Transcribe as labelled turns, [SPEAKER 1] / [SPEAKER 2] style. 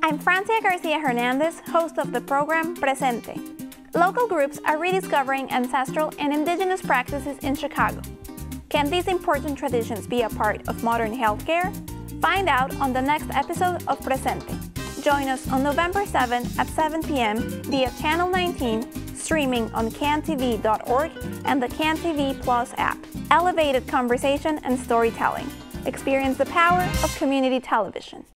[SPEAKER 1] I'm Francia Garcia Hernandez, host of the program Presente. Local groups are rediscovering ancestral and indigenous practices in Chicago. Can these important traditions be a part of modern healthcare? Find out on the next episode of Presente. Join us on November 7 at 7 p.m. via Channel 19, streaming on cantv.org and the CanTV Plus app. Elevated conversation and storytelling. Experience the power of community television.